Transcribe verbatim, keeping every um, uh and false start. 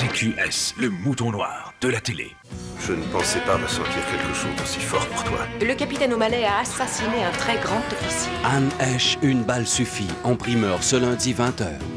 T Q S, le mouton noir de la télé. Je ne pensais pas ressentir quelque chose d'aussi fort pour toi. Le capitaine O'Malley a assassiné un très grand officier. Anne Heche, une balle suffit, en primeur ce lundi vingt heures.